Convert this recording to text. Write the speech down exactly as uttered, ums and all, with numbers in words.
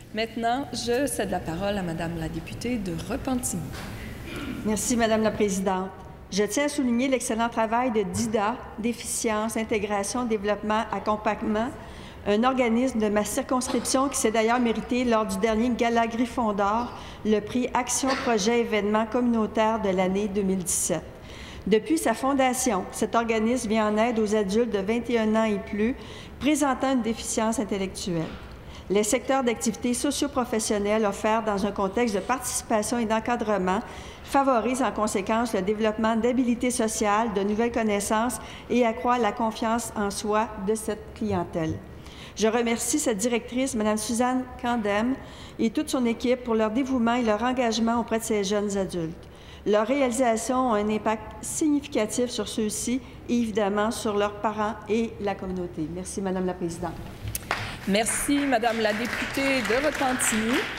Maintenant, je cède la parole à Madame la députée de Repentigny. Merci, Madame la Présidente. Je tiens à souligner l'excellent travail de D I D A, Déficience, Intégration, Développement, Accompagnement, un organisme de ma circonscription qui s'est d'ailleurs mérité lors du dernier Gala Griffon d'Or le prix Action Projet Événement communautaire de l'année deux mille dix-sept. Depuis sa fondation, cet organisme vient en aide aux adultes de vingt et un ans et plus présentant une déficience intellectuelle. Les secteurs d'activité socio-professionnelle offerts dans un contexte de participation et d'encadrement favorisent en conséquence le développement d'habilités sociales, de nouvelles connaissances et accroît la confiance en soi de cette clientèle. Je remercie cette directrice, Mme Suzanne Candem, et toute son équipe pour leur dévouement et leur engagement auprès de ces jeunes adultes. Leurs réalisations ont un impact significatif sur ceux-ci et évidemment sur leurs parents et la communauté. Merci, Madame la Présidente. Merci, Madame la députée de Repentigny.